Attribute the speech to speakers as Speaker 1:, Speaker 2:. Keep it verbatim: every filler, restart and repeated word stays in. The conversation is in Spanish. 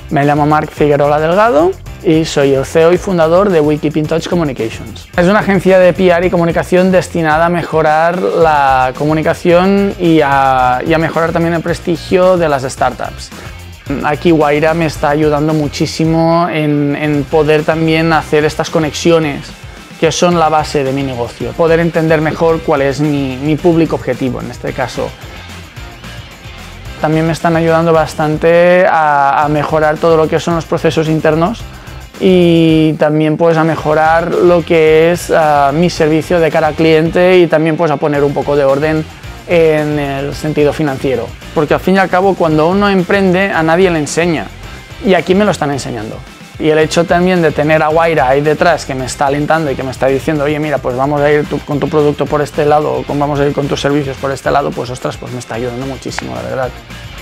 Speaker 1: Me llamo Marc Figuerola Delgado y soy el C E O y fundador de We Keep in Touch Communications. Es una agencia de P R y comunicación destinada a mejorar la comunicación y a, y a mejorar también el prestigio de las startups. Aquí Wayra me está ayudando muchísimo en, en poder también hacer estas conexiones que son la base de mi negocio, poder entender mejor cuál es mi, mi público objetivo en este caso. También me están ayudando bastante a, a mejorar todo lo que son los procesos internos y también pues a mejorar lo que es uh, mi servicio de cara al cliente y también pues a poner un poco de orden en el sentido financiero. Porque al fin y al cabo cuando uno emprende a nadie le enseña y aquí me lo están enseñando. Y el hecho también de tener a Wayra ahí detrás que me está alentando y que me está diciendo oye mira pues vamos a ir tu, con tu producto por este lado o vamos a ir con tus servicios por este lado, pues ostras, pues me está ayudando muchísimo la verdad.